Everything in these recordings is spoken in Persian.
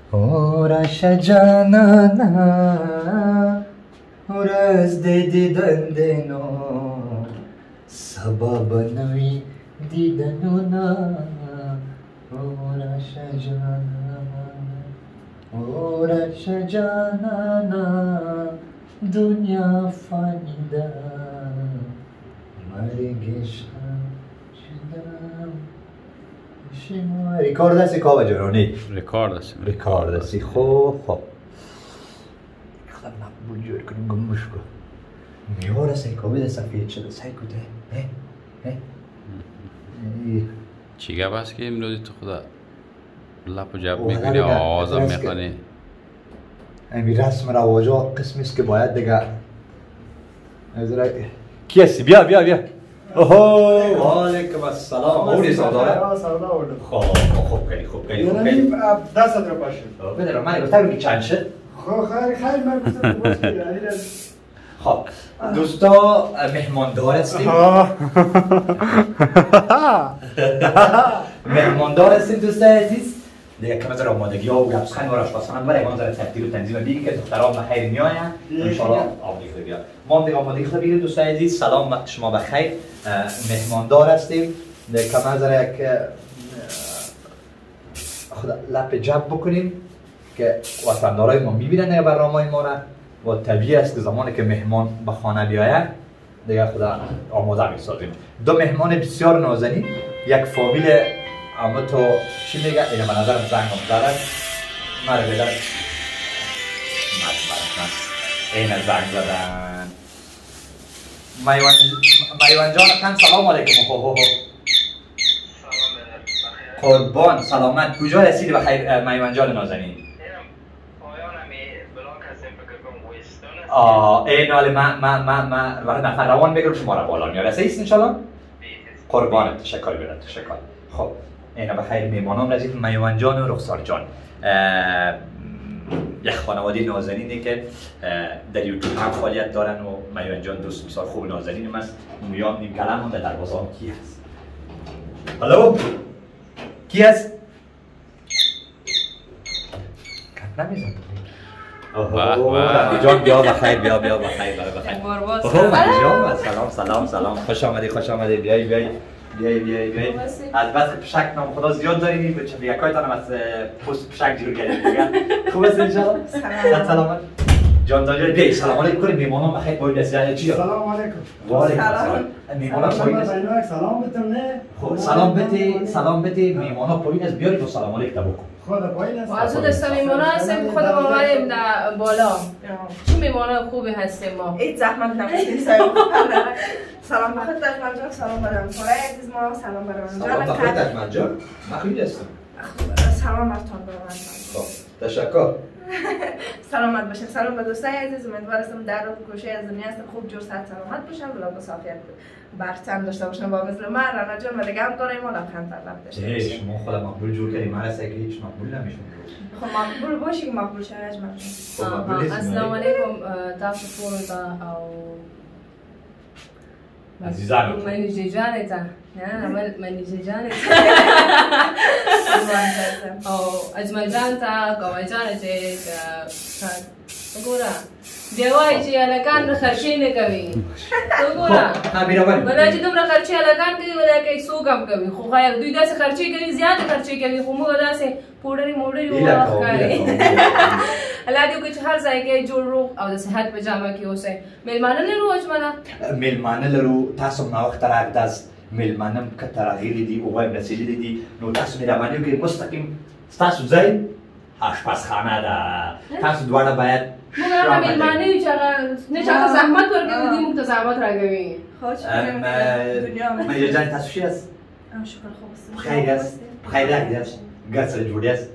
آرش جانانا ورز دیدن دینو سبب نوی دیدنونا آرش جانانا دنیا فانیده مرگش شدم شما ریکارد هستی کابا جرانی؟ ریکارد هستی خوب خدا مقبول جور کنیم گمش کن میوار هستی کابا سفید شده سعی کده چی گپ هست که امروزی تو خدا لپ و جب میکنی آوازم میخوانی امی رسم رواجا قسمی است که باید دیگه کی هستی؟ بیا اوهو وعلیکم السلام اولی سوداره؟ خوب کردی دست رو باشه بده رو من گفتم میگی چند شد؟ خیلی من گفتم باشه خب دوستا مهماندار هستیم مهماندار هستیم دوستای عزیز دیگه کم از آمادگی ها و گپسخند و آشپزخانه برای ما ذره ترتیب و تنظیم بگیم که دخترها بخیر میاین ان شاء الله آمادگی بیاد ما هم دیگه آمادگی بگیریم دوستای عزیز سلام وقت شما بخیر مهماندار هستیم دیگه کم از یک خدا لپ جب بکنیم که وطندارای ما میبینن برنامه ما را و طبیعی است که زمانی که مهمان به خانه بیاید دیگه خدا آماده میسازیم دو مهمان بسیار نازنین یک فامیل اما تو چی میگه؟ اینه به نظرم زنگ زدن مرا بدن اینه زنگ زدن میوان جان کن سلام علیکم قربان سلامت کجا رسیدی بخیر میوان جان نازنین؟ این حالی من وقت نفر روان بگرم شما را بالا میارسه ایست انشالله؟ قربانت تشکر بیرد تشکر خب اینا بخیر میمانان رسید میوان جان و رخسار جان یک خانواده نازنینه که در یوتیوب هم فعالیت دارن و میوان جان دوست بسیار خوب نازنینم است مویام نیم کلم هم در دروازه هم کی هست هلو کی هست؟ کپ نمیزن جان بیا بخیر بیا بخیر سلام خوش آمدی بیای البته پشک نام خدا زیاد داریم بچه یکایتان هم از پست پشک جور کردیم دیگه خوب است انشاءالله سلامت جان داجر بیای سلام علیکم کنیم میمانان بخیر باید رسید چی سلام علیکم وعلیکم السلام میمانان پایین است سلام بتم نه خب سلام بده میمانان پایین است بیاری تو سلام علیکم بکن خدا پایین است از دست میمانان هستیم خود ما بریم در بالا چه میمانان خوبی هستیم ما هیچ زحمت نکشید سلام بخیر تجمل جان سلام برام کارای عزیز ما سلام برام سلام بخیر تجمل جان من خوبی هستم سلام برتون برام خب تشکر سلامت باشین سلام به دوستای عزیز امیدوارم در رو کوشه از دنیا هستم خوب جور صحت سلامت باشم بلا بسافیت برتن داشته باشن با مثل من رانا جان و دیگه هم کارای ما لبخند طرف داشته شما خودم مقبول جور کردیم من رسه که هیچ مقبول نمیشون خب مقبول باشی که مقبول شد اجمل السلام علیکم تاسو ټول او عزیزانو منیجه جانتا نه منیجه جانتا او اجمل جانتا کوي جانته وګوره دیوای چې الکان خرچې نه کوي وګوره بل چې دومره خرچې الکان کوي ولکه څوک هم کوي خو خیر دوی داسې خرچې کوي زیات خرچې کوي خو موږ داسې پوډري وخکاري الله دې وکړي چې هر ځای کې جوړ روغ او د صحت په جامه کې اوسئ میلمانه لرو اجمله میلمانه لرو تاسو ما وخت راغداست میلمانم که تغییری دی او وایم رسیدلی دی نو تاسو میلمانه کې مستقیم تاسو ځای آشپزخانه ده تاسو دواړه باید موږ هغه میلمانه یو چې هغه نه چې هغه زحمت ورکوي دوی موږ ته زحمت راکوي مهیجه جان تاسو چی هست؟ شکر خوب است بخیر است بخیر است گر سره جوړی است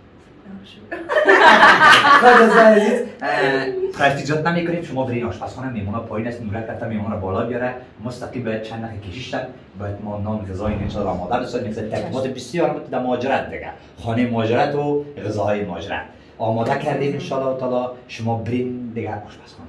خدا عزیز احتیاجات نمیکنیم شما برین آشپزخانه میمونا پایین است نورک رفته میمونا بالا بیاره مستقیم باید چند دقیقه کشیشتن باید ما نان غذای انشاءالله آماده بسازیم مثل ترتیبات بسیار در مهاجرت دیگه خانه مهاجرت و غذاهای مهاجرت آماده کردیم انشاءالله تعالی شما برین دیگه آشپزخانه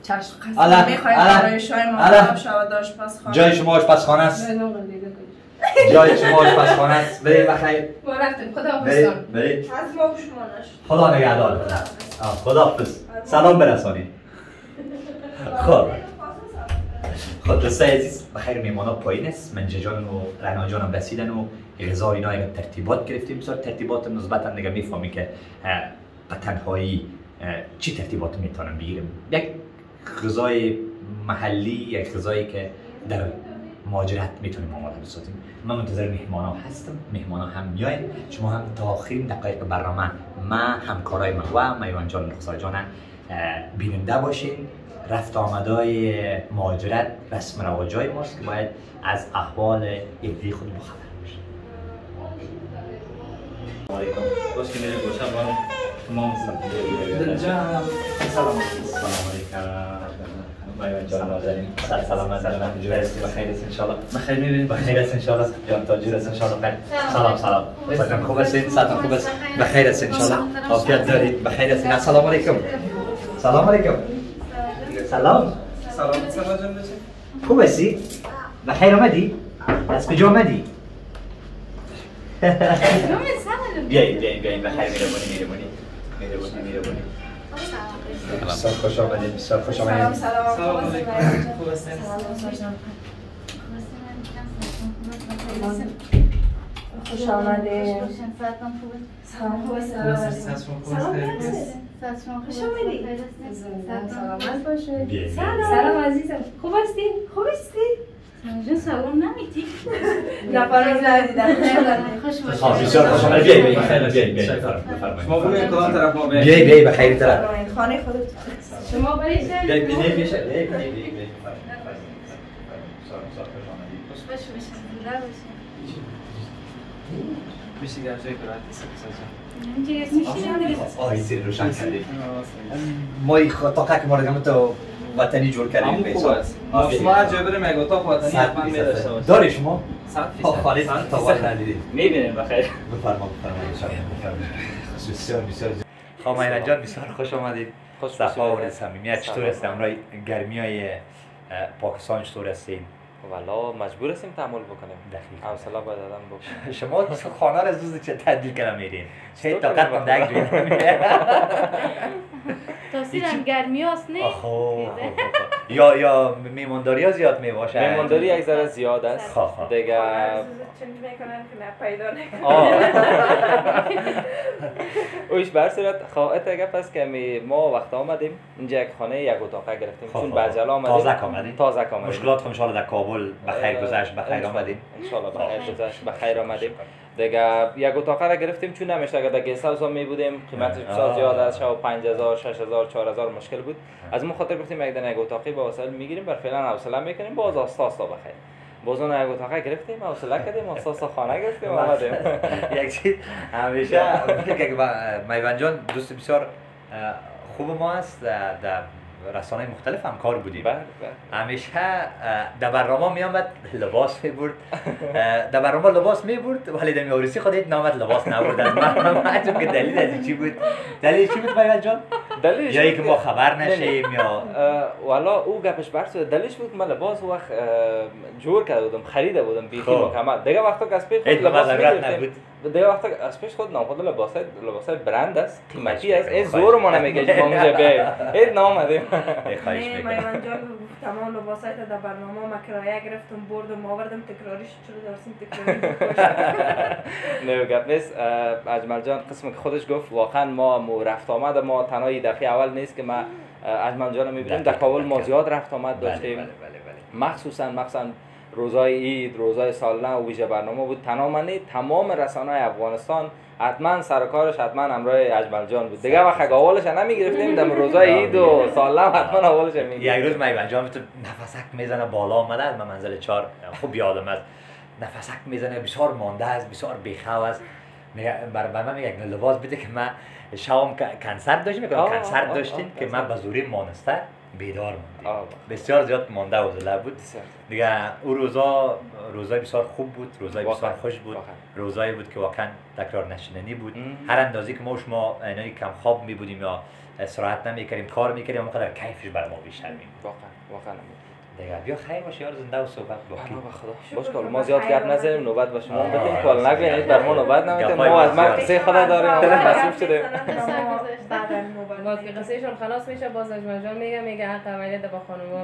چشم قصد میخوایم برای شما ما شود آشپزخانه جای شما آشپزخانه است جای شما آشپزخانه است. برید بخیر. ما رفتیم. خدا برید برید. از ما و شما نشد. خدا نگهدار. خدا حافظ. سلام برسانید. خب دوستای عزیز بخیر، میمانا پایین است. منجا جان و رنا جانم رسیدن و غذا اینا یک ترتیبات گرفتیم. بسیار ترتیبات مثبتا دیگه میفهمی که به تنهایی چی ترتیبات میتونم بگیرم. یک غذای محلی، یک غذایی که در مهاجرت میتونیم آماده بسازیم. من منتظر مهمانا هستم. مهمانا هم میاین. شما هم تا آخرین دقایق برنامه ما همکارای من و میوان جان رخسار جان بیننده باشین. رفت آمدای مهاجرت رسم رواجای ماست که باید از احوال ایدی خود بخبر باشین. سلام علیکم. باش که میره گوشه بارم تمام سلام علیکم. میوان جان نازنین سلامت سلامت جور هستی؟ بخیر است ان شاء الله. بخیر میبینید؟ بخیر است ان شاء الله. جان تاجر است ان شاء الله. سلام سلام خوب هستید؟ سلام خوب است؟ بخیر است ان شاء الله. عافیت دارید؟ بخیر هستید؟ السلام علیکم. سلام علیکم. سلام جان بچه. خوب هستی؟ بخیر آمدی؟ از کجا آمدی؟ بیاین بخیر. میرمونی. بسیار خوش آمدید. بسیار خوش آمدید. سلام علیکم. خوب هستین؟ خوش آمدید. سلام خوب خوش آمدید. سلامت باشید. سلام عزیزم. خوب هستی؟ خوب هستی؟ سلام نمیتی؟ نفرم ندیدم. خوش باشید. بسیار خوش آمدید. بیاین. شما بگوین کدام طرف ما بیاین. بیاین بخیر طرف. خانه خودت. شما برید. بیاین. خوش باشید. زنده باشید. میشه که جای کلاه هستی اینجا میشینم دیگه. زیر روشن کردیم. ما اتاقه که ما رو تو وطنی جور کردیم. همون خوب است. شما هر جای بریم یک اتاق وطنی حتما می‌داشته باشید. داری شما؟ 100%. خالص تا وقت ندیدید. می‌بینیم بخیر. بفرمایید. بسیار خب میوان جان بسیار خوش آمدید. صفا و صمیمیت چطور است؟ امروز گرمیای پاکستان چطور هستین؟ والا مجبور هستیم تحمل بکنیم. دقیقاً. حوصله باید آدم بکنه. شما خانه را زود چه تبدیل کردن میرین؟ چه طاقت هم دیگه جوین. تاثیر هم گرمی هست نه؟ یا میمانداری ها زیاد میباشه؟ میمانداری یک ذره زیاد است. دیگه چون میکنن که نه پیدا نکنن. اویش بر صورت خواهد گپ است که ما وقت آمدیم اینجا یک خانه یک اتاقه گرفتیم چون بعجل آمدیم. تازه آمدیم. مشکلات ان شاء الله در کابل بخیر گذشت، بخیر آمدیم. ان شاء الله بخیر گذشت، بخیر آمدیم. دیگه یک اتاقه را گرفتیم چون نمیشه که در گست هاوس می بودیم قیمتش بسیار زیاد است، شاید 5000 6000 4000 مشکل بود. از ما خاطر گفتیم یک دونه یک اتاقی با وسایل میگیریم بر فعلا حوصله میکنیم باز آستا بخیر. باز اون یک اتاقه گرفتیم حوصله کردیم آستا خانه گرفتیم آمدیم. یک چیز همیشه که میوان جان دوست بسیار خوب ما است، در رسانه مختلف همکار بودیم. همیشه در برنامه میامد لباس میبرد. در برنامه لباس میبرد ولی در میارسی خودت نامد لباس نبرد. از من که دلیل از چی بود؟ دلیل چی بود میوان جان؟ دلیلش یا اینکه ما خبر نشیم یا والا او گپش برس دلیلش بود که من لباس وقت جور کرده بودم خریده بودم بیخی مکمل. دیگه وقتا که از پیش خود لباس نبود. دیگه وقتا از پیش خود نامخود لباسای برند است قیمتی است. این زور ما نمیگه ما اونجا بیایم. این نام ندیم. نه میوان جان تمام لباسای در برنامه ما کرایه گرفتم بردم آوردم تکراریش چرا دارسیم تکراری. نه گپ نیست. اجمل جان قسم که خودش گفت واقعا ما رفت آمد ما تنهایی دفعه اول نیست که ما اجمل جان میبینیم در کابل ما زیاد رفت آمد داشتیم. مخصوصا روزای عید، روزای سالانه و ویژه برنامه بود. تمام رسانه‌های افغانستان حتما سرکارش حتما همراه اجمل جان بود. دیگه وقت اولش نمیگرفتیم در روزای عید و سالانه حتما اولش میگرفتیم. یک روز میوان جان تو نفسک میزنه بالا آمده از منزل 4 خوب یادم است. نفسک میزنه بسیار مانده است، بسیار بیخو است. برای من یک لباس بده که من شام کنسرت داشتیم که من به زوری مانسته بیدار موندیم. بسیار زیاد مانده و زله بود. دیگه او روزای بسیار خوب بود، روزای بسیار خوش بود، روزایی بود که واقعا تکرار نشدنی بود. هر اندازی که ما اینایی کم خواب می بودیم یا استراحت نمی‌کردیم کار می‌کردیم اونقدر کیفش بر ما بیشتر می بود. واقعا دیگه بیا خیر باشه یار زنده و صحبت باقی باش کار ما زیاد گپ نزنیم نوبت به شما بدیم کال نگوینید بر ما نوبت نمیدید ما از ما قصه خدا داریم مصروف شدیم باز که قصهشون خلاص میشه باز اجمل جان میگه حق عملیات با خانوما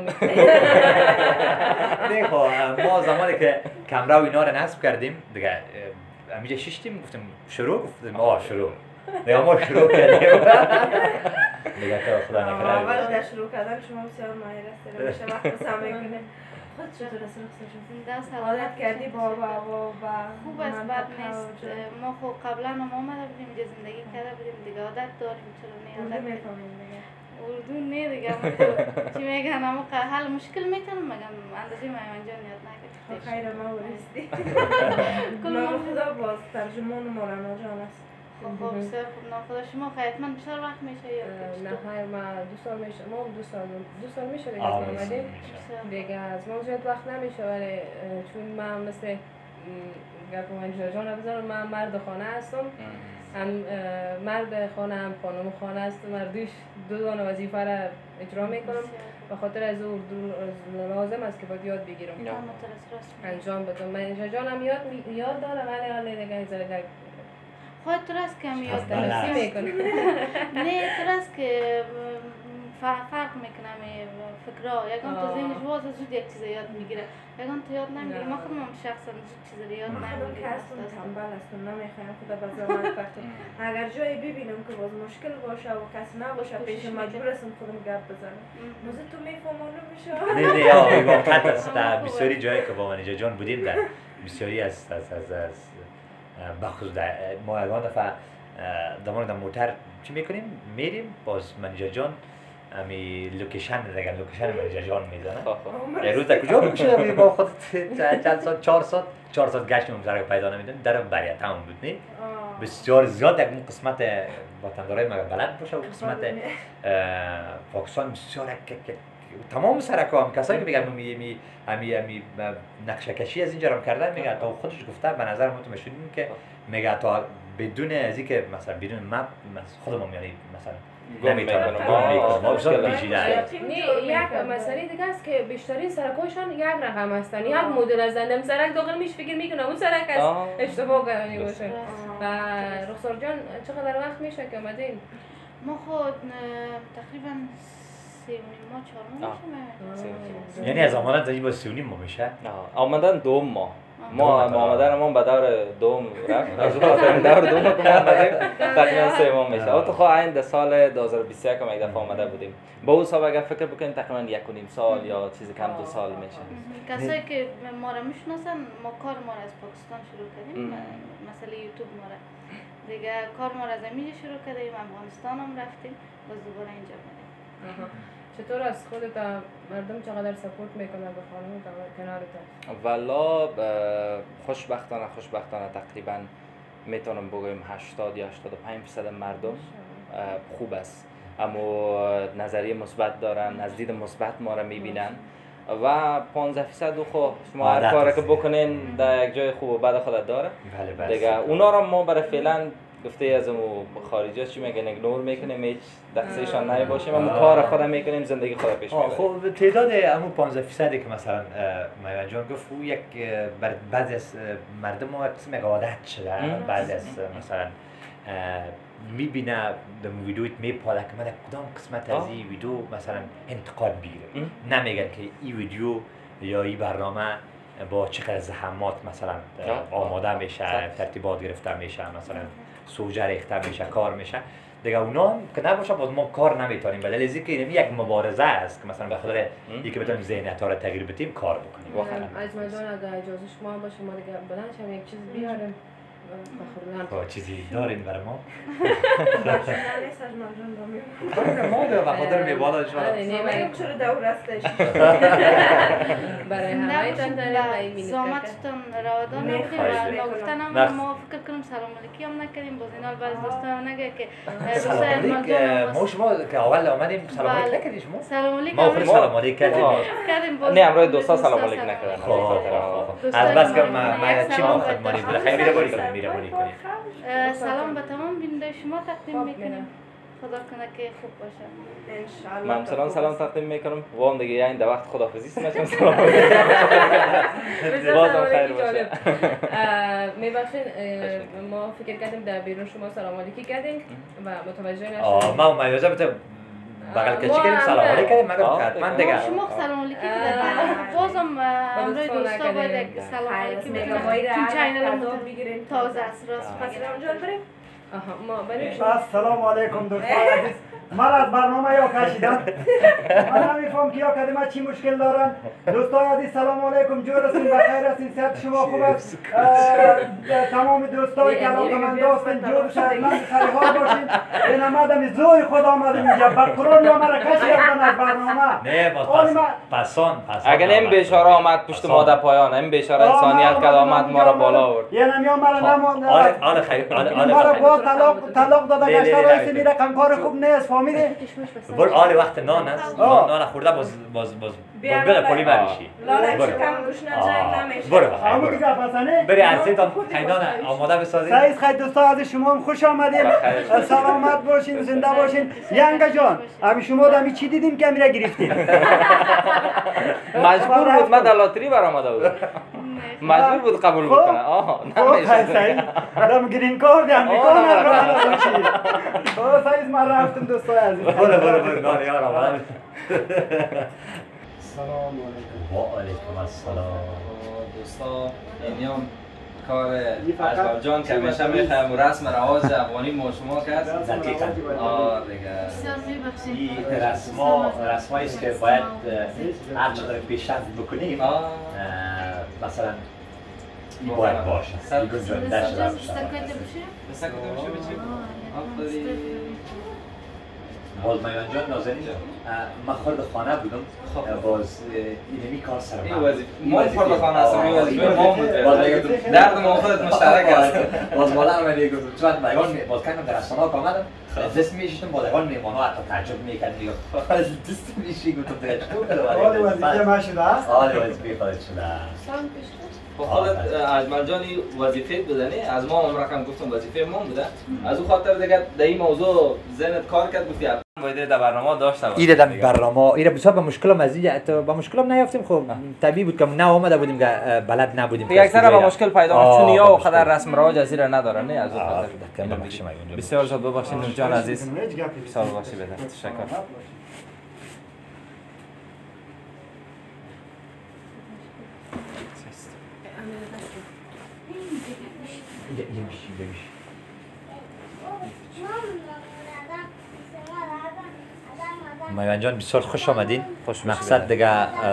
دیگه ما زمانی که کامرا و اینا رو نصب کردیم دیگه همینجا شیشتیم گفتیم شروع گفتیم شروع دیگه ما شروع کردیم دیگه که خدا نکنه اول در شروع کردن شما بسیار ماهر هستید میشه وقت سمه کنه خود چطور است رخصت عادت کردی با خوب است بد نیست ما خب قبلا هم آمده بودیم اینجا زندگی کرده بودیم دیگه عادت داریم چرا نه عادت میفهمیم دیگه اردو نه دیگه چی میگن اما حل مشکل میکنم مگم اندازه میوان جان یاد نکردی خیر ما ورستی نام خدا باز ترجمان مولانا جان است خب بسیار خوب نام خدا شما حتما بیشتر وقت میشه یاد نه خیر ما 2 سال میشه ما 2 سال میشه دیگه اومدیم دیگه از ما زیاد وقت نمیشه ولی چون من مثل گفتم اینجا جان بذارم من مرد خانه هستم هم مرد خانه هم خانم خانه هستم مردیش دو وظیفه را اجرا میکنم به خاطر از اردو لازم است که باید یاد بگیرم انجام بدم من اینجا جانم یاد دارم ولی حالا دیگه زیاد خواهد تو راست که هم یاد درستی میکنم نه تو راست که فرق میکنم فکرها یکان تو ذهنش واز زود یک چیز یاد میگیره یکان تو یاد نمیگیره ما خودم شخصا زود چیز یاد نمیگیره هستم تنبل هستم نمیخوایم خدا به زمان بختم اگر جایی ببینم که باز مشکل باشه و کسی نباشه پیش مجبور هستم خودم گپ بزنم موزه تو میفهمون نمیشه نه واقعا است بسیاری جایی که با منیجا جان بودیم در بسیاری از بخصوص ما یگان دفعه دمان در موتر چی میکنیم میریم باز منیجا جان امی لوکیشن دیگه لوکیشن منیجا جان میزنه روز در کجا میشه با خود چند ساعت 4 ساعت گشتیم سر پیدا نمیدن در بریه تمام بود نه بسیار زیاد یک قسمت وطندارای مگه بلد باشه و قسمت پاکستان بسیار تمام سرکام کسایی که میگن می نقشه کشی از اینجا رو کردن میگه تا خودش گفته به نظر ما تو مشهودیم که میگه تا بدون از اینکه مثلا بدون مپ خودمون یعنی مثلا نمیتونم ما بسیار پیچیده یک مسئله دیگه است که بیشترین سرکاشان یک رقم هستن یک مدل از زندم سرک داخل میش فکر میکنم اون سرک است اشتباه کردنی باشه و رخسار جان چقدر وقت میشه که اومدین ما خود تقریبا 3.5 ماه 4 ماه میشه یعنی از آمدن تا این با 3.5 ماه میشه آمدن 2 ماه ما آمدن ما به دور دوم رفت از اون دور دوم که ما آمدیم تقریبا 3 ماه میشه او تو خواه این سال 2021 که ما یک دفعه آمده بودیم با اون حساب اگر فکر بکنیم تقریبا 1.5 سال یا چیزی کم 2 سال میشه کسایی که ما را میشناسن ما کار ما را از پاکستان شروع کردیم مثلا یوتیوب ما را دیگه کار ما را از اینجا شروع کردیم افغانستان هم رفتیم باز دوباره اینجا اومدیم چطور از خودت مردم چقدر سپورت میکنن به خانم کنارت؟ والا خوشبختانه تقریبا میتونم بگویم 80 یا 85% مردم خوب است اما نظریه مثبت دارن از دید مثبت ما را میبینن و 15% خو شما هر کاری که بکنین در یک جای خوب و بد خودت داره دیگه اونا را ما برای فعلا گفته از اون خارجی چی میگن ایگنور میکنیم هیچ دستشان نمی باشیم اما کار خودم میکنیم زندگی خودم پیش میبریم خب تعداد همون 15% که مثلا میوان جان گفت او یک بعضی از مردم ما قسم یک عادت شده بعضی از مثلا میبینه در ویدیویت میپاله که من کدام قسمت از این ویدیو مثلا انتقاد بگیره نمیگن که این ویدیو یا این برنامه با چقدر زحمات مثلا آماده میشه ترتیبات گرفته میشه مثلا سوژه ریخته میشه کار میشه دیگه اونا که نباشه باز ما کار نمیتونیم به دلیل اینکه این یک مبارزه است که مثلا به خاطر اینکه بتونیم ذهنیت‌ها رو تغییر بدیم کار بکنیم واقعا اجمل جان اگر اجازه شما باشه ما دیگه بلند شیم یک چیز بیاریم با چیزی دارین برای ما ما به خاطر میوالا شما نمیگم چرا دور هستش برای همه تان داریم زحمتتون روادان نکنیم و نگفتن ما فکر کنم سلام علیکی هم نکردیم باز اینا بعض دوستان نگه که ما شما که اول آمدیم سلام علیک نکردیم شما سلام علیک ما خود سلام علیک کردیم نه امروز دوستا سلام علیک نکردن از بس که ما چی ما خدمانی بله خیلی میره باری کنیم سلام به تمام بیننده شما تقدیم میکنیم خدا کنه که خوب باشه. انشالله. من سلام تقدیم میکنم وام دیگه یعنی در وقت خداحافظی سمشم سلام بازم خیر باشه. میبخشین ما فکر کردیم در بیرون شما سلام علیکی کردیم و متوجه نشدیم. ما اجازه بده بغل کشی کردیم سلام علیک کردیم مگر حتما دیگه شما سلام علیکی کردید. بازم امروز دوستا باید سلام علیکی بگیم. چون چینل بگیریم تازه است راست. پس اونجا بریم. ما بریم. السلام علیکم دوستان عزیز. من از برنامه یا کشیدم. من نمیفهم که یا کدوم چی مشکل دارن. دوستان عزیز سلام علیکم. جور هستین بخیر هستین صحت شما خوب است. تمام دوستای که علاقمند هستن جور شهرمند سر حال باشین. این آمدم زوی خود آمدم اینجا بقرون یا مرا کشیدن از برنامه. نه پسان اگر این بیچاره آمد پشت ما در پایان این بیچاره انسانیت که آمد ما را بالا آورد. یعنی یا مرا نموند. آل خیر مرا با طلاق داده گشته رئیس میره کار خوب نیست فهمیدی؟ بر آل وقت نان است نان خورده باز بره پولی بریشی لاره شکم گوش نجای نمیشه. برو همون دیگه پسنه بری عرصه خیدان آماده بسازید. سعید خیلی دوستا از شما هم خوش آمدید. سلامت باشین زنده باشین. ینگا جان ابی شما دمی چی دیدیم که میره گرفتیم؟ مجبور بود من در لاتری برآمده بود. مجبور بود قبول بکنه. نمیشه. سعید دم گرین کارت امریکا نرفت. سعید ما رفتم دوستای عزیز. برو نان یار آماده. سلام علیکم. و علیکم السلام. دوستا اینیام کار اجبر جان که همیشه میخوایم رسم رواج افغانی ما شما کرد. دقیقاً. دیگه. بسیار میبخشید. این رسمایی است که باید هر چقدر پیشرفت بکنیم مثلا این باید باشه. این گنجانده شده باشه. باز میان جان نازنین من خورد خانه بودم باز اینمی کار سر ما خورد خانه هستم این وظیفه ما بود درد ما خودت مشترک است باز مالا رو میگم چون میگم باز کنم در رستوران آمدم دست میشیدم با دیگه میمونو حتی تعجب میکردم دیگه دست میشی گفتم دیگه چطور حال وظیفه ما شده است حال وظیفه خودت شده خودت اجمل جانی وظیفه بزنی از ما هم رقم گفتم وظیفه ما بوده از اون خاطر دیگه در این موضوع ذهنت کار کرد گفتی باید در برنامه داشته باشه. ایره در برنامه ایره بسیار به مشکل مزیج با مشکل نیافتیم خب طبیعی بود که نه اومده بودیم که بلد نبودیم دیگه اکثر با مشکل پیدا میشه چون یا خدر رسم رواج از ایره نداره نه از اون خاطر بسیار زیاد ببخشید نور جان عزیز بسیار باشی بده تشکر میوان جان بسیار خوش آمدین مقصد دیگه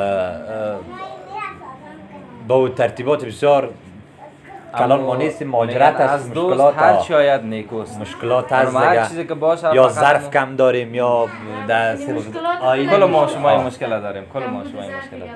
با ترتیبات بسیار کلان ما نیستیم مهاجرت است مشکلات هر چی آید نیکوست مشکلات هست دیگه یا ظرف کم داریم یا دست کل ما شما مشکل داریم کل ما شما مشکل داریم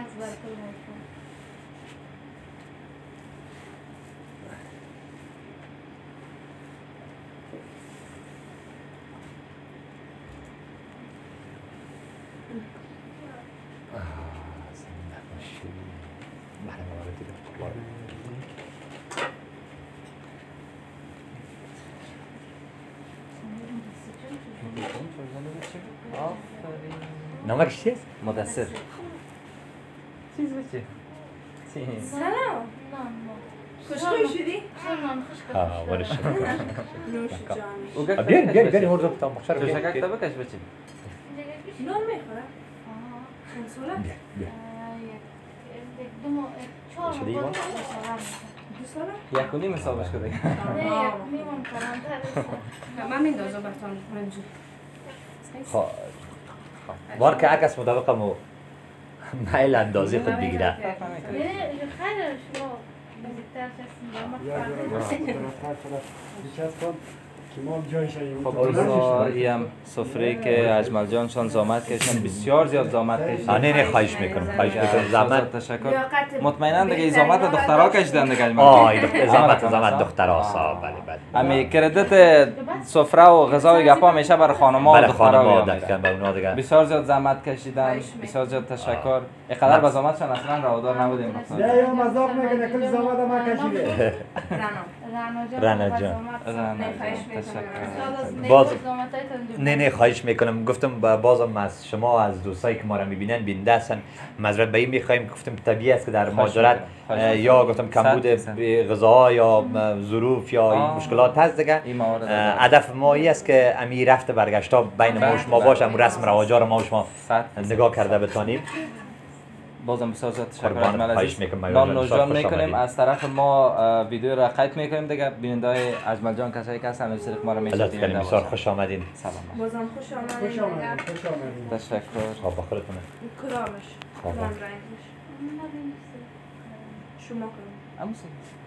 نامش چیست؟ مدثر چیز بچه سلام خوشحال شدی؟ ها ورش نوش جان بیاین هر دو تا مخشر تو شکک تا بکش بچه نان میخوره؟ کنسوله؟ شدی ایوان؟ دوست یک و نیم حسابش کده من میندازم بهتان منجور خب بار که عکس مطابق مو میل اندازی خود بگیره خب این سفره که اجمل جان شان زحمت کشن بسیار زیاد زحمت کشن نه خواهش میکنم زحمت تشکر مطمئنا دیگه زحمت دخترها کشیدن دیگه اجمل زحمت دخترها صاحب بله امی کردیت سفره و غذا و گپا همیشه برای خانم‌ها و دخترها میاد بسیار زیاد زحمت کشیدن بسیار زیاد تشکر اینقدر به زحمتشان اصلا روادار نبودیم نه یا مذاق میکنه کل زحمت ما کشیده رنا جان. تشکر. باز نه خواهش میکنم. گفتم بازم از شما از دوستایی که ما را میبینن بیننده هستن معذرت به این میخوایم. گفتم طبیعی است که در مهاجرت یا گفتم کمبود غذا یا ظروف یا مشکلات هست دیگه. هدف ما این است که امی رفت برگشتا بین ما و شما باشه، امون رسم رواجا رو ما و شما نگاه کرده بتانیم. بازم بسیار زیاد تشکر اجمل عزیز. نام نوشان میکنیم از طرف ما ویدیو را قید میکنیم دیگه. بیننده‌های اجمل جان کسایی که هستن از طریق ما را میشناسید. بسیار خوش آمدین. سلام. بازم خوش آمدید. خوش آمدید. تشکر. خب بخورتونه. کرامش. کرام رنگش. شما کنید. اموسی.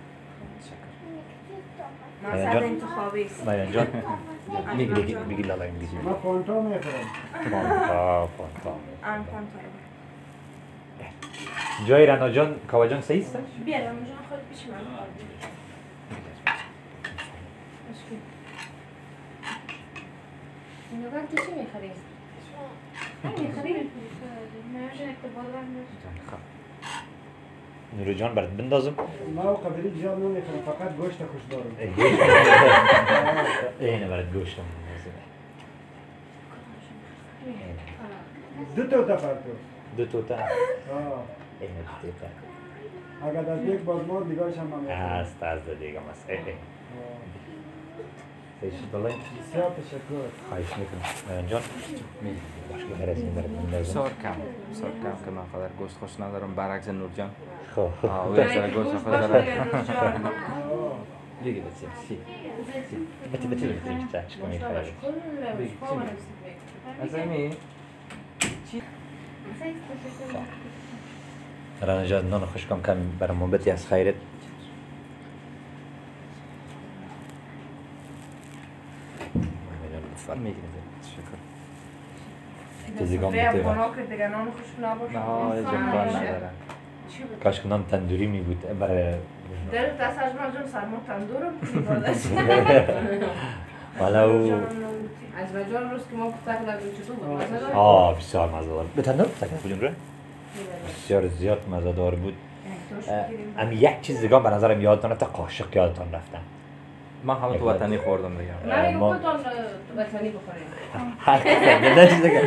مسئله انتخابی است. مایان جان. میگی لالا میگی. ما پانتا میخورم. پانتا. پانتا. جای رنا جان کاوا جان صحیح است؟ بیا رنا جان خود پیش من. نگاه تو چی میخری؟ نورو جان برات بندازم. ما قبلی جان نمیخورم، فقط گوشت خوش دارم. اینه برات گوشتم. دو تا فرتو. دو تا. اینه دو تا. اگر در یک باز ما دیگرش هم میخورم. است دیگه ماست. بسیار تشکر. خواهش میکنم. جان مشکل هرسی برات بندازم. بسیار کم که من خودم گوشت خوش ندارم برعکس نور جان. خب. او یک ذره گوشت خوش داره. دیگه بچه چشم میخواد. از امی رنا جان نان خوش کم برای محبتی از خیرت. دیگه نان خوش نباشه. جمکان نداره. کاش که نان تندوری می بود برای در دست اجمل جان سرما تندورم میبادش. والا او اجمل جان روز که ما پختک لگیم چطور بود؟ مزه دار؟ بسیار مزه دار. به تندور پختک بودیم رو؟ بسیار زیاد مزه دار بود. اما یک چیز دیگه به نظرم یادتان رفته، قاشق یادتان رفته. من همه تو وطنی خوردم دیگه. نه میگم خودتان وطنی بخوریم. هر کسی نه چیز دیگه.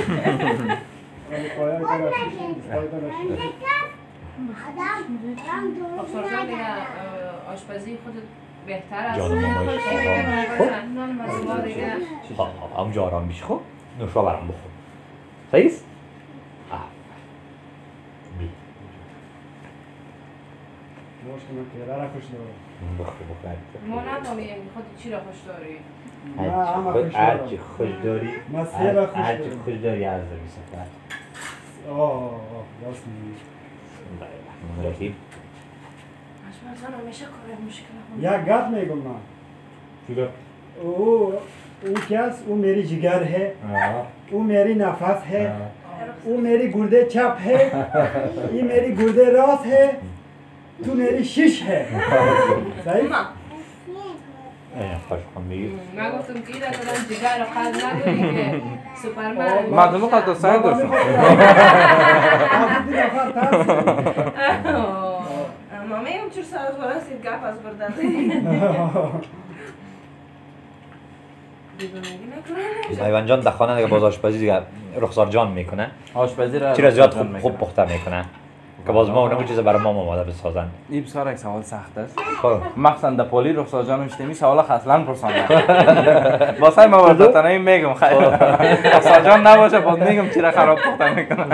افسر جان دیگه آشپزی خودت بهتر است. جانم مامایش خب دیگه همونجا آرام بیش. خب نوشا برام بخور. صحیح است؟ مشکل پیره را خوش دارم. بخور. ما نفهمیم خود چی را خوش داری؟ هرچی خوش داری. من سه را خوش هرچی دارم. خوش داری از داری سفر. راست میگی. بسم الله الرحمن الرحیم. اجمل جان همیشه کار مشکل یک گپ میگم من. چیکار؟ او کس او میری جگر ہے، او میری نفس ہے، او میری گرده چپ ہے، این میری گرده راست ہے، تو میری شش ہے. صحیح؟ خوش میگی. من گفتم که ایده کدام جگر و قلب نداری که سوپرمن مردم قد سعی داشتم. مامی هم چور سر از ورسید گپ از بردن. ایوان جان در خانه دیگه باز آشپزی دیگه رخسار جان میکنه. آشپزی را چرا زیاد خوب پخته میکنه که باز ما اونم چیز برای ما آماده بسازن. این بسیار یک سوال سخت است. خب مخصوصا در پولی رخسار جان میشتمی سوال اصلا پرسانده. واسه ما وردتنه میگم خیلی رخسار جان نباشه باز میگم چرا خراب پخته میکنه.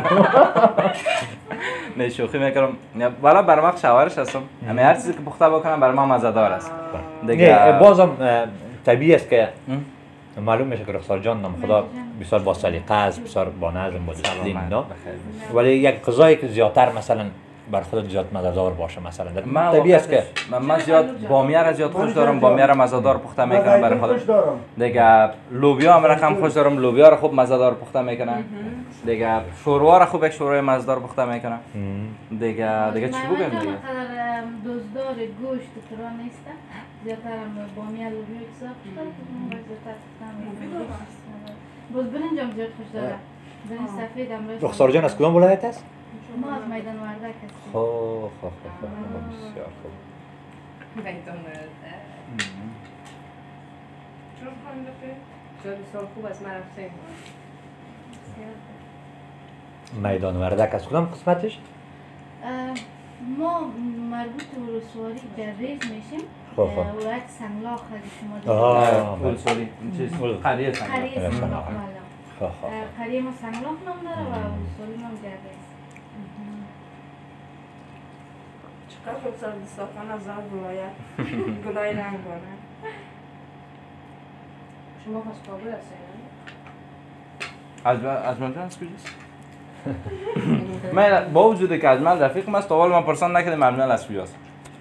نه شوخی میکنم. والا برای ما شوهرش هستم. همه هر چیزی که پخته بکنم برای ما مزه‌دار است. دیگه بازم طبیعی است که معلوم میشه که رخسار جان نام خدا بسیار با سلیقه است، بسیار با نظم، با دیسپلین اینا. ولی یک غذایی که زیادتر مثلا بر خودت زیاد مزه‌دار باشه مثلا طبیعی است که من زیاد بامیه را زیاد خوش دارم، بامیه را مزه‌دار پخته میکنم برای خودم. دیگه لوبیا هم رقم خوش دارم، لوبیا را خوب مزه‌دار پخته میکنم. دیگه شوروا را خوب یک شورای مزه‌دار پخته میکنم. دیگه چی بگم دیگه؟ دوزدار گوشت ترا نیست. زیادتر بامیه لوبیا حساب باز برنج هم زیاد خوش دارم. برنج سفید هم روش. رخسار جان از کدام ولایت است؟ ما از میدان وردک هستیم. خب بسیار خوب. میدان چون خانده شاید سال خوب است ما رفتیم. میدان وردک از کدام قسمتش؟ ما مربوط به ولسوالی در ریز میشیم. خب. ولایت سنگلاخ اگه شما دیدید. ولسوالی چیز قریه سنگلاخ. قریه سنگلاخ. خب. قریه ما سنگلاخ نام داره و ولسوالی نام در ریز. چقدر خوب سر دستاخان از آن ولایت گلای رنگ باره. شما پس کابل هستید؟ از من از کجاست؟ من با وجود که از من رفیقم است تا حال من پرسان نکردم ممنون از کجاست.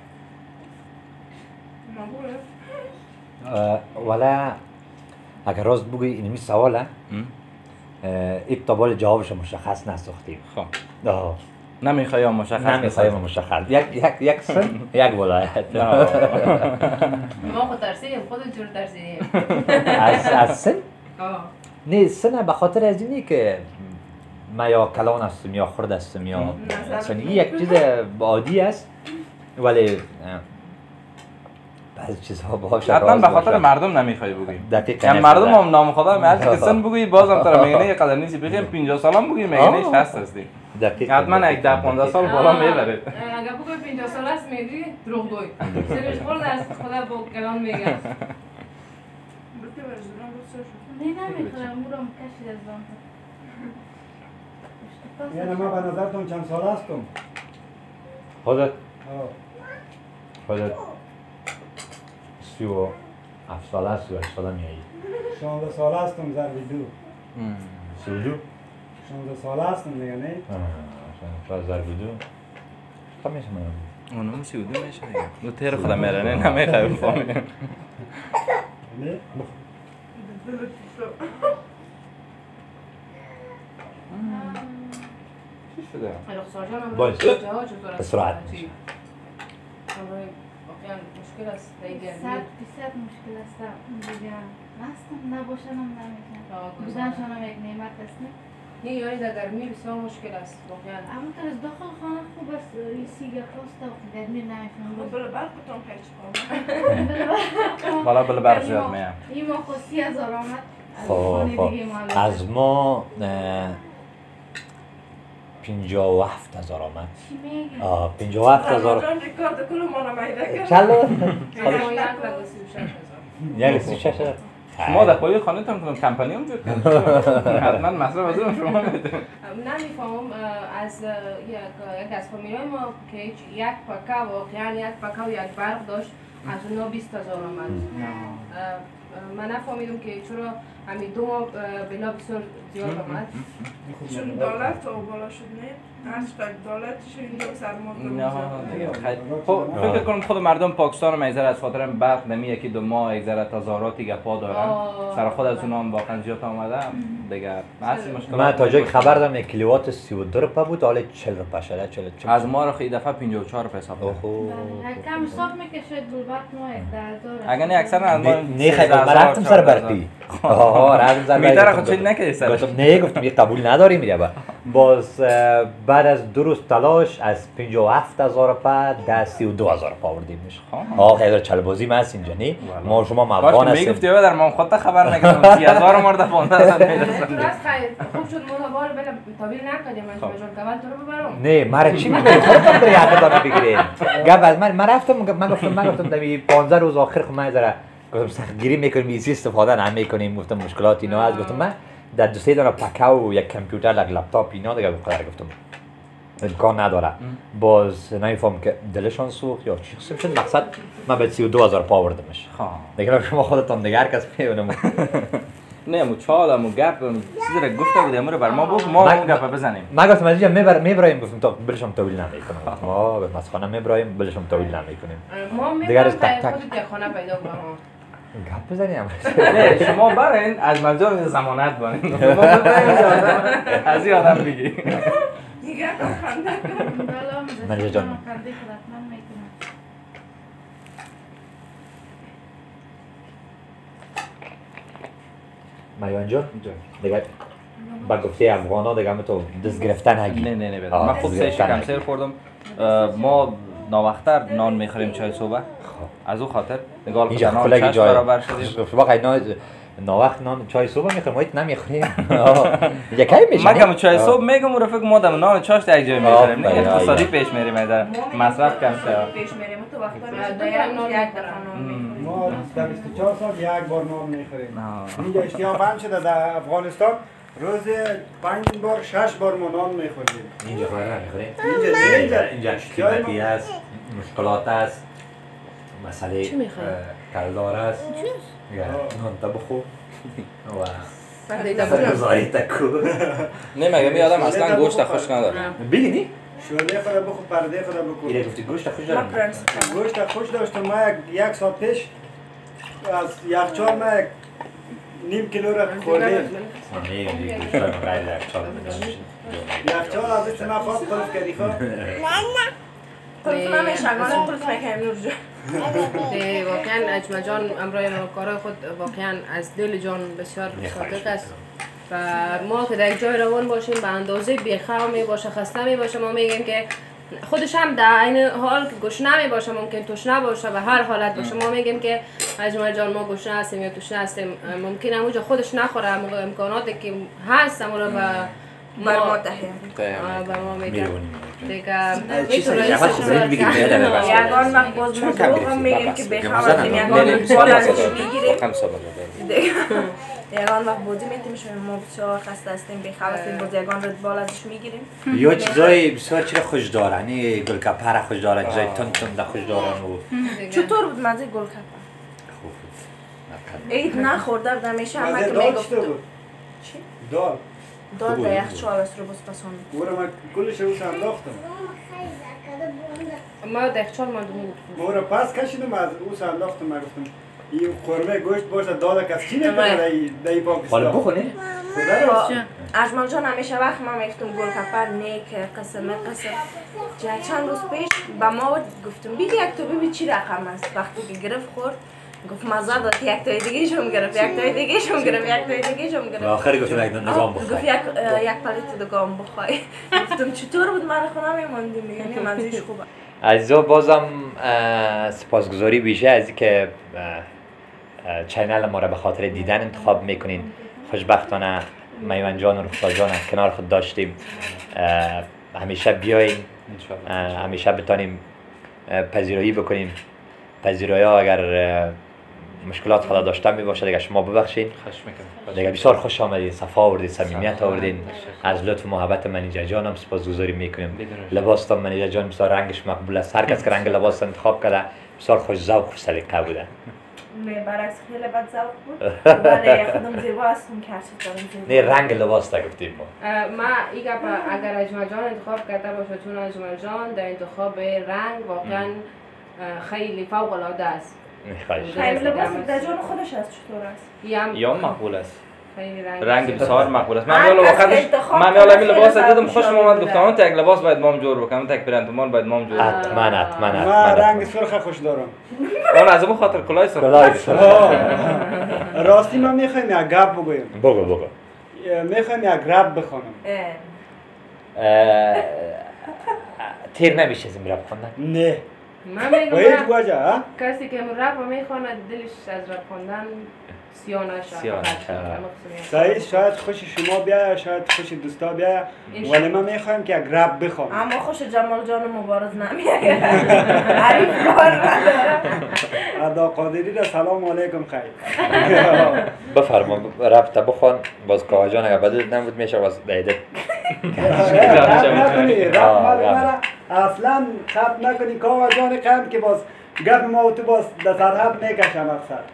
ولی اگر راست بگوی اینمی سواله ابتبال جوابش مشخص نساختیم. خب آه. نمیخوایم مشخص نمیخوایم مشخص یک سن یک ولایت. ما خود ترسیدیم خود جور ترسیدیم. از سن؟ نه سن به خاطر از اینی که ما یا کلان هستم یا خرد هستم یا سن یک چیز عادی است ولی بعضی چیزها باشه حتما به خاطر مردم نمیخوای بگویی. دقیقاً یعنی مردم هم نام خدا هر چی که سن بگویی بازم ترا میگه نه قدر نیستی بگیم 50 سالم بگویی میگه نه 60 هستی. دقیقاً حتما یک 10 15 سال بالا میبرید. اگر بگویی 50 سال است میگی دروغ گوی. سرش خورد است خدا با کلام میگه. نمیخورم برام کشید از آن. یعنی ما به نظرتون چند سال هستم؟ خودت 37 سال است 38 سال میایی 16 سال هستم ضرب دو 32 16 سال هستم دیگه نه؟ شاید ضرب دو تا میشه من اونم 32 میشه دیگه. دو تیر خدا میرنه نمیخوای بفهمی. نه؟ چی شده؟ رخصار جانم باید. چطور است؟ به سرعت چی؟ واقعا مشکل است دیگه. 100% مشکل است دیگه. هستم نباشنم نمیتونم. بودنشانم یک نعمت است نه؟ نه یعنی در گرمی بسیار مشکل است واقعا. اما تا از داخل خانه خوب است این سیگار خواست و گرمی نمیتونم. بله برقتون پیچ کنم. بالا بله برق زیاد میام. این ما خود 30,000 آمد. خب از ما 57,000 آمد. چی میگی؟ 57,000 رمضان ریکارد کل ما رو میده کرد. چلو ما 1,36,000 شما در پای خانه تون کنم کمپانی هم جور کنم. حتما مصرف از اون شما میدونم. نمیفهمم از یک از فامیلای ما که یک پکه واقعا یک پکه و یک برق داشت از اونا 20,000 آمد. من نفهمیدم که چرا همین 2 ماه بلا بسیار زیاد آمد. چون دولت تا بالا شد نه؟ هر چقدر دولتش اینجا سرما خب فکر کنم خود مردم پاکستان هم ایزر از خاطر برق نمی یکی 2 ماه ایزر تظاهراتی گپا دارن سر خود از اونا هم واقعا زیاد آمده دیگه اصل مشکلات من تا جایی خبر دارم 1 کیلووات 32 روپیه بود حالا 40 روپیه شده 40 از ما رو خیلی دفعه 54 روپیه حساب کرد کم حساب میکشید بلبک ما 10,000 اگر نه اکثرا از ما نه خیلی من رفتم سر برقی رفتم سر میتره خود چیز نکردی سر گفتم نه گفتم یه قبول نداریم میره باز بعد از 2 روز تلاش از 57,000 روپیه در 32,000 روپیه آوردیمش خیلی چلبازی من هست اینجا نه ما شما مفهوم هستیم میگفتی در ما خودت خبر نکردم 30,000 مرد 15,000 میرسه خوب شد ما بار بلا تابیر نکردیم من مجال کول تو رو ببرم نه مرا چی میگی خودت داری حق دارم بگیری گپ از من رفتم من گفتم در 15 روز آخر خب من ذره گفتم سختگیری میکنیم ایزی استفاده نمیکنیم گفتم مشکلات اینا از گفتم من در 2-3 دانه پکه و یک کامپیوتر یک لپتاپ اینا دیگه بخاطر گفتم امکان نداره باز نمیفهم که دلشان سوخت یا چی قسم شد مقصد من به 32,000 پا آوردمش دیگه شما خودتون دیگه هر کس میونه نه مو چاله مو گپ چیزی رو گفته بود امروز بر ما بود ما اون گپ بزنیم ما گفتم از اینجا میبرایم گفتم تا بلشم طویل نمیکنم ما به مسخانه میبرایم بلشم طویل نمیکنیم ما میبرایم خودت یک خانه پیدا کنم گپ بزنیم نه شما برین از منجان ضمانت بانین ما از این آدم بگی دیگه خنده کنم من جان مایان جان دیگه با گفته افغانا دیگه تو دست گرفتن هگی نه بدم من خود سه شکم سیر خوردم ما ناوقتر نان میخوریم چای صبح از او خاطر نگاه اینجا کنم کلاگی چشم جای برابر شدیم. واقعا وقت نان چای صبح میخوریم وایت نمیخوریم. اینجا کی میشه؟ مگم چای صبح میگم رفیق ما دم نان چاش در جای میخوریم. نه اقتصادی پیش میریم در مصرف کم شه. پیش میریم تو وقتا یک دفعه نان میخوریم. ما در 24 سال یک بار نان میخوریم. اینجا اشتیاق هم شده در افغانستان روز 5 بار 6 بار ما نان میخوریم. اینجا کار میخوریم. اینجا اشتیاقی است، مشکلات است، مسئله کلدار است. نان تا بخو و سرگزاری تکو. نه مگه می آدم اصلا گوشت خوش نداره. ببینی؟ شوله خدا بخو پرده خدا بکن. اینه گفتی گوشت خوش دارم. گوشت خوش داشتم ما یک ساعت پیش از یخچال ما نیم کیلو را خوردیم. یخچال از این ما خواست قلف کردی خواه؟ قلف ما میشگانه قلف میکنیم نور جان. واقعا اجمل جان امرای کارای خود واقعا از دل جان بسیار صادق است و ما که در یک جای روان باشیم به اندازه بیخواب می باشه خسته می باشه ما میگیم که خودش هم در این حال گشنه می باشه ممکن تشنه باشه به هر حالت باشه ما میگیم که اجمل جان ما گشنه هستیم یا تشنه هستیم ممکن اونجا خودش نخوره امکاناتی که هست اما رو بر ما تهیم بر ما میگم دیگه یگان وقت باز مزروق هم میگیم که بخوابتیم یگان بالش میگیریم یگان وقت بودی میتیم شما ما بسیار خسته هستیم بخواب هستیم باز یگان رد بال ازش میگیریم یا چیزای بسیار چیز خوش داره یعنی گلکپر خوش داره چیزای تند خوش داره چطور بود مزه گلکپر؟ عید نخورده بودم همیشه همه که میگفتم چی؟ دال دال در یخچال است رو بسپسان برو من کلش رو انداختم ما در یخچال ماندم بود برو پس کشیدم از او انداختم من گفتم این قرمه گوشت باشه دال کس چی نکنه در این پاکستان حالا بخونه؟ اجمل جان همیشه وقت ما میگفتم گلکپر نیک قسم چند روز پیش به ما گفتم بگی یک تو ببین چی رقم است وقتی که گرفت خورد گفت مزه داد یک تای دیگه شم گرفت یک تای دیگه شم گرفت یک تای دیگه شم گرفت آخر گفتم یک نظام بخوای گفت یک پلیت دگام بخوای گفتم چطور بود من خودم میموندیم دیگه مزهش خوبه عزیزا بازم سپاسگزاری بیشه از اینکه چینل ما را به خاطر دیدن انتخاب میکنین خوشبختانه میوان جان و رخسار جان کنار خود داشتیم همیشه بیاین همیشه بتانیم پذیرایی بکنیم پذیرایی ها اگر مشکلات خدا داشته می باشه دیگه شما ببخشید دیگه بسیار خوش آمدید صفا آوردید صمیمیت آوردین از لطف و محبت منیجر جان هم سپاسگزاری میکنیم لباس تا منیجر جان بسیار رنگش مقبول است هر کس که رنگ لباس انتخاب کرده بسیار خوش ذوق و سلیقه بوده نه برعکس خیلی بد ذوق بود ولی خودم زیبا هستم که نه رنگ لباس تا گفتیم ما این اگر اجمل جان انتخاب کرده باشه چون اجمل جان در انتخاب رنگ واقعا خیلی فوق العاده است. خیلی لباس در جان خودش است چطور است؟ یا مقبول است. خیلی رنگ بسیار مقبول است. من میالا این لباس دیدم خوشم اومد گفتم اون یک لباس باید مام جور بکنم تک پرنتمان باید مام جور حتما من رنگ سرخ خوش دارم. اون از اون خاطر کلاه سرخ. راستی من میخوایم یک گپ بگویم. بگو. میخوایم یک رپ بخونم. تیر نمیشه از این رپ خوندن؟ نه. من میگم کسی که رپ میخونه دلش از رپ خوندن سیاه نشه. شاید خوش شما بیاید شاید خوش دوستا بیاید ولی ما میخوایم که یک رپ بخونم. اما خوش جمال جان مبارز نمیاید. عریف کار نداره. ادا قادری را سلام علیکم خیر. بفرما رپ تا بخون باز کاغا جان اگر بدل نبود میشه باز دیده. اصلا خط نکنی کاغا جان قند که باز گپ ما تو باز در سرحد میکشم اکثر.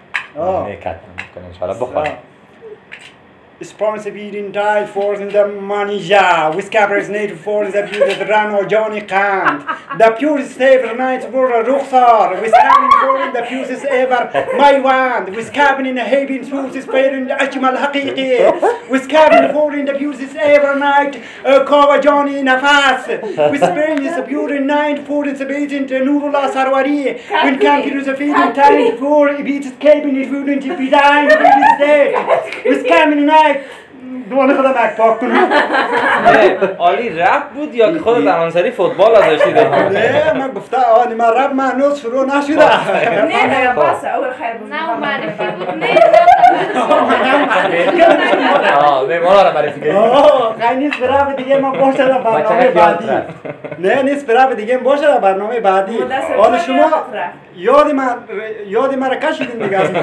It's sponsored in tide force in the Manija. With Cabra's native force the beauty of the Rano Johnny Kant. The purest ever night for a Rukhsar. With cabin for the purest ever my wand. With cabin in a haven smooth is paid in the Ajmal Haqiqi. With cabin for in the purest ever night Kawa Johnny Nafas. With Spain is a pure night for it's a bait in Nurullah Sarwari. When camping is a feeding time for it beats cabin is wouldn't be dying with cabin night دوان خودم اک پاک کنم. عالی رپ بود یا که خودت انانسری فوتبال از داشتی؟ نه من گفته آنی من رپ من هنوز شروع نشده. نه بس اول خیر بود. نه اون معرفی بود. نه ما را معرفی کنیم. خیلی نیست برای دیگه ما باشه در برنامه بعدی. نه نیست برای دیگه باشه در برنامه بعدی. آن شما یادی من را کشیدین دیگه از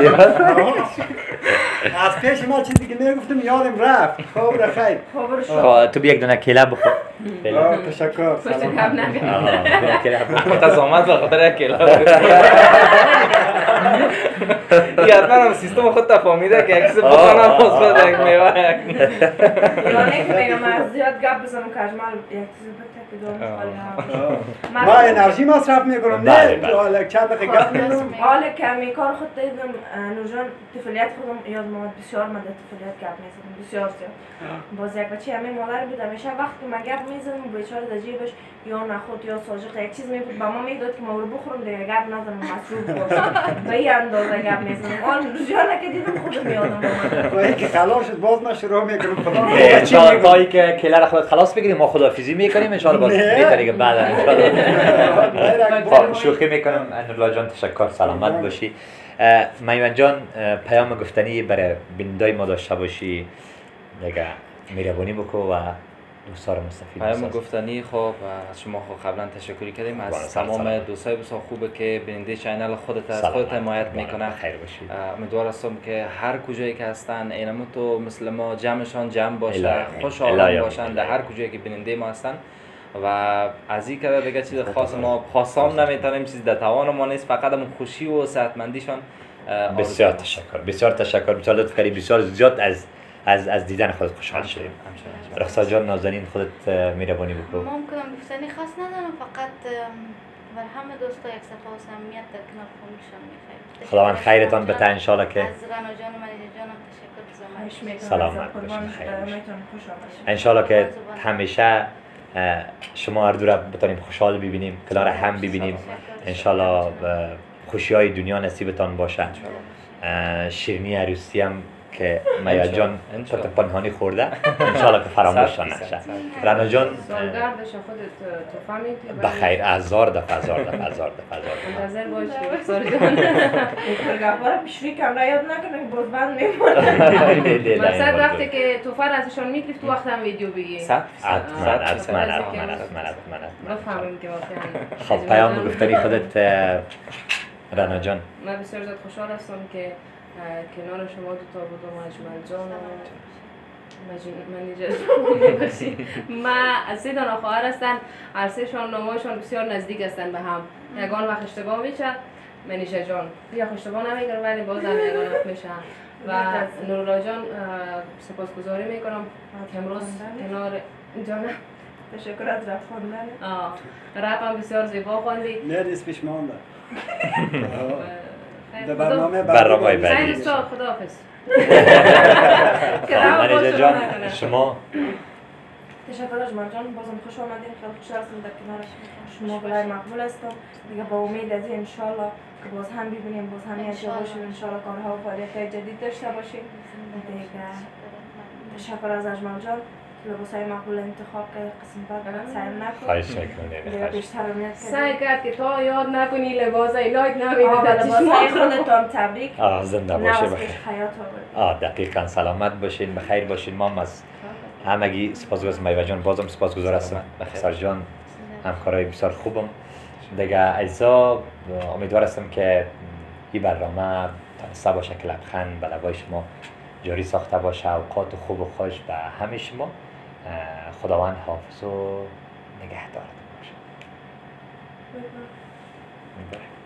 از پیش ما چیزی که نگفتم یادم رفت. خب را خیر. تو بیا یک دونه کیله بخور. تشکر. کم نگه. قضامت به خاطر کیلا. حتما هم سیستم خود تفاهمیده که اکسی بخونم مثبت یک میوه یعنی که میگم از زیاد گپ بزنم که اجمال یک چیزی بگه که دارم ما انرژی مصرف میکنم نه چند دقیقه گپ میزنم. حالا که می کار خود دیدم نورجان طفولیت خودم یاد اومد بسیار من در طفولیت گپ میزدم بسیار زیاد. باز یک بچه همین مادر بود همیشه وقتی من گپ میزدم بیچاره در جیبش یا نخود یا ساجق یک چیز میبود با ما میداد که ما رو بخورم دیگه گپ نزنم مصروف باشم. به این اندازه گپ میزنم. آن نورجان که دیدم خودم یادم اومد. وای که خلاص شد باز من شروع میکنم خدا. ان شاء الله تا که کیله را خودت خلاص بگیریم ما خداحافظی میکنیم ان شاء الله باز بهتره که بعد ان شوخی میکنم. نورالله جان تشکر سلامت باشی. میوان جان پیام گفتنی برای بینندای ما داشته باشی دیگه مهربانی بکو و دوستان مستفید پیام گفتنی خب از شما خب قبلا تشکری کردیم از تمام دوستای بسیار خوبه که بیننده چینل خودت از خودت حمایت میکنه. خیر باشید. امیدوار هستم که هر کجایی که هستن اینم تو مثل ما جمعشان جمع باشه خوشحال باشن در هر کجایی که بیننده ما هستن و از این کده دیگه چیز خاص ما خاصام نمیتونیم چیز در توان ما نیست فقط همون خوشی و صحتمندیشان. بسیار تشکر بسیار تشکر بسیار لطف کردی بسیار زیاد از دیدن خودت خوشحال شدیم. رخصت جان نازنین خودت مهربانی بکو. ما کنم گفتنی خاص ندارم فقط بر همه دوستا یک صفحه و صمیمیت در کنار خودشان می‌خوایم. خداوند خیرتان بده ان شاء الله که از رنا جان و ملیحه جانم تشکر بزنم. سلامت باشین خیر باشین. ان شاء الله که همیشه شما هر دو را بتونیم خوشحال ببینیم کنار هم ببینیم ان شاء الله خوشی‌های دنیا نصیبتان باشه. شیرینی عروسی هم که میوان جان پنهانی خورده ان شاء الله که فراموش نشه. رنا جان سالگردش خودت تحفه میدی؟ بخیر هزار دفعه منتظر باشی سال جان. گفتم پیشوی کاملا یاد نکنه که باز بند میمونه. مثلا وقتی که تحفه ازشان میگیری تو وقت هم ویدیو بگی. حتما بفهمیم که واقعا. خب پیام گفتنی خودت رنا جان. من بسیار زیاد خوشحال هستم که کنار شما دو تا بودم اجمل جان و من از سه دانه خواهر هستن هر سه شان نامه‌شان بسیار نزدیک هستن به هم. یگان وقت اشتباه میشه منیژه جان یا اشتباه نمیکنم ولی باز هم یگان وقت میشه و نورالله جان سپاسگزاری میکنم که امروز کنار جان تشکر از رپ خوندن. رپ هم بسیار زیبا خوندی. نه نیست پیش مانده. در برنامه بعدی. خداحافظ. منیژه جان شما تشکر اجمل جان بازم خوش آمدین. خیلی خوشحال هستم در کنار شما برای مقبول هستم دیگه با امید از این انشالله که باز هم ببینیم باز هم اینجا باشیم انشالله کارها و فعالیت‌های جدید داشته باشیم دیگه. تشکر از اجمل جان لباسای مقبول انتخاب کرد قسم بعد سعی نکن. خواهش میکنم. بیشتر امید سعی کرد که تا یاد نکنی لباسای لایت نمیده. لباسای خودتان تبریک. زنده باشه بخیر. حیات دقیقاً سلامت باشین بخیر باشین. ما از همگی سپاسگزار میوان جان بازم سپاسگزار هستم. بخیر جان همکارای بسیار خوبم دیگه. عزیزا امیدوار هستم که این برنامه تونسته باشه که لبخند به لبای شما جاری ساخته باشه. اوقات خوب و خوش به همه شما. خداوند حافظ و نگهدارتون باشه.